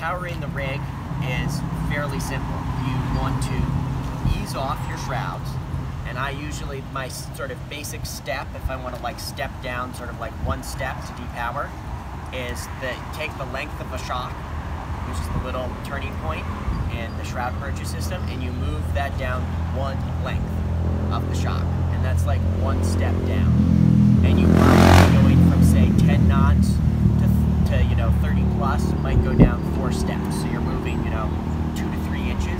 depowering the rig is fairly simple. You want to ease off your shrouds, and I usually, my sort of basic step, if I want to like step down sort of like one step to depower, is that take the length of a shock, which is the little turning point in the shroud purchase system, and you move that down one length of the shock, and that's like one step down. And you might be going from say 10 knots to you know 30 plus, might go down 4 steps, so you're moving 2 to 3 inches.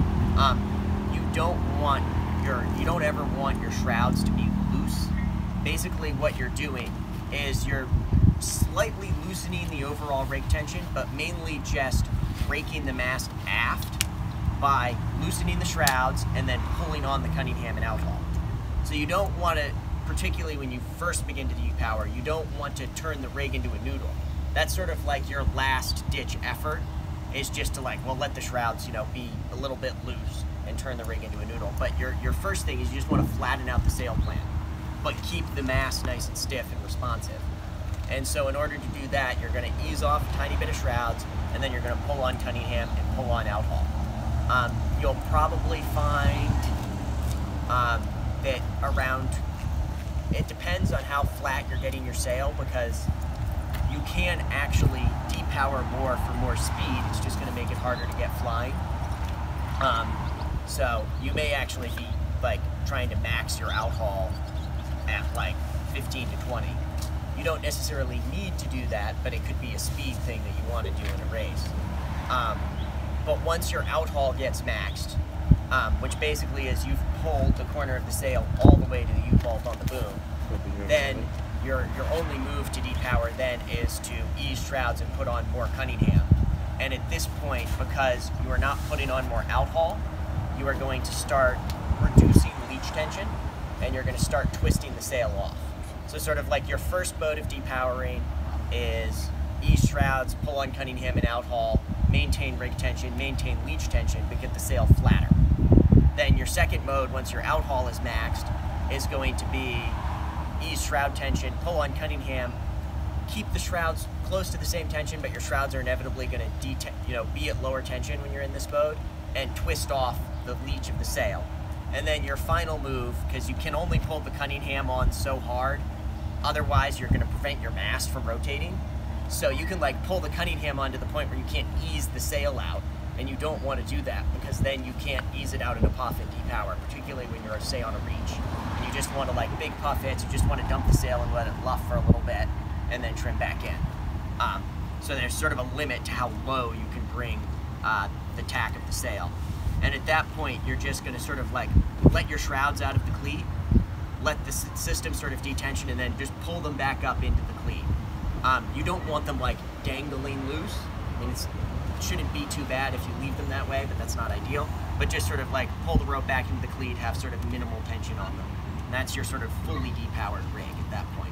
You don't ever want your shrouds to be loose. Basically what you're doing is you're slightly loosening the overall rig tension, but mainly just breaking the mast aft by loosening the shrouds and then pulling on the Cunningham and outhaul. So you don't want to, particularly when you first begin to depower, you don't want to turn the rig into a noodle. That's sort of like your last ditch effort, is just to like, well, let the shrouds, be a little bit loose and turn the rig into a noodle. But your first thing is you just want to flatten out the sail plan, but keep the mast nice and stiff and responsive. And so in order to do that, you're going to ease off a tiny bit of shrouds, and then you're going to pull on Cunningham and pull on outhaul. You'll probably find that around, it depends on how flat you're getting your sail, because you can actually depower more for more speed. It's just going to make it harder to get flying. So you may actually be like trying to max your outhaul at like 15 to 20. You don't necessarily need to do that, but it could be a speed thing that you want to do in a race. But once your outhaul gets maxed, which basically is you've pulled the corner of the sail all the way to the U-bolt on the boom, then your only move to depower then is to ease shrouds and put on more Cunningham. And at this point, because you are not putting on more outhaul, you are going to start reducing leech tension, and you're going to start twisting the sail off. So sort of like your first mode of depowering is ease shrouds, pull on Cunningham and outhaul, maintain rig tension, maintain leech tension, but get the sail flatter. Then your second mode, once your outhaul is maxed, is going to be ease shroud tension, pull on Cunningham, keep the shrouds close to the same tension, but your shrouds are inevitably going to be at lower tension when you're in this mode, and twist off the leech of the sail. And then your final move, because you can only pull the Cunningham on so hard, otherwise you're going to prevent your mast from rotating. So you can like pull the Cunningham on to the point where you can't ease the sail out, and you don't want to do that, because then you can't ease it out in a puff and depower, particularly when you're, say, on a reach. And you just want to, like, big puff hits, you just want to dump the sail and let it luff for a little bit, and then trim back in. So there's sort of a limit to how low you can bring the tack of the sail. And at that point, you're just going to sort of like let your shrouds out of the cleat, let the system sort of detension, and then just pull them back up into the cleat. You don't want them like dangling loose. I mean, it shouldn't be too bad if you leave them that way, but that's not ideal. But just sort of like pull the rope back into the cleat, have sort of minimal tension on them. And that's your sort of fully depowered rig at that point.